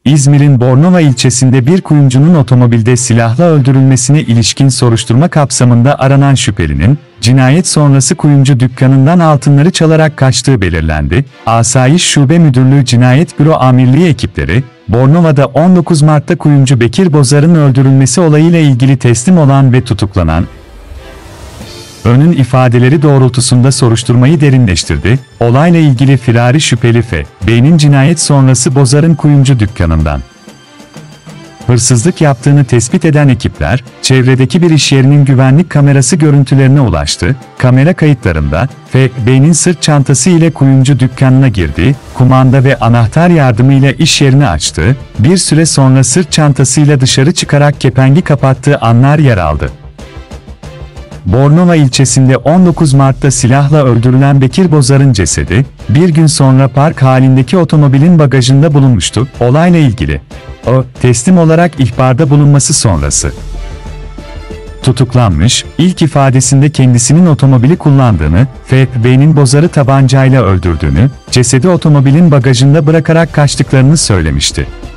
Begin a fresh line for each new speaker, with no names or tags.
İzmir'in Bornova ilçesinde bir kuyumcunun otomobilde silahla öldürülmesine ilişkin soruşturma kapsamında aranan şüphelinin, cinayet sonrası kuyumcu dükkanından altınları çalarak kaçtığı belirlendi. Asayiş Şube Müdürlüğü Cinayet Büro Amirliği ekipleri, Bornova'da 19 Mart'ta kuyumcu Bekir Bozar'ın öldürülmesi olayıyla ilgili teslim olan ve tutuklanan Ön'ün ifadeleri doğrultusunda soruşturmayı derinleştirdi. Olayla ilgili firari şüpheli F.B'nin cinayet sonrası Bozar'ın kuyumcu dükkanından hırsızlık yaptığını tespit eden ekipler, çevredeki bir iş yerinin güvenlik kamerası görüntülerine ulaştı. Kamera kayıtlarında, F.B'nin sırt çantası ile kuyumcu dükkanına girdi, kumanda ve anahtar yardımıyla iş yerini açtı, bir süre sonra sırt çantasıyla dışarı çıkarak kepengi kapattığı anlar yer aldı. Bornova ilçesinde 19 Mart'ta silahla öldürülen Bekir Bozar'ın cesedi, bir gün sonra park halindeki otomobilin bagajında bulunmuştu. Olayla ilgili teslim olarak ihbarda bulunması sonrası tutuklanmış, ilk ifadesinde kendisinin otomobili kullandığını, F.B'nin Bozar'ı tabancayla öldürdüğünü, cesedi otomobilin bagajında bırakarak kaçtıklarını söylemişti.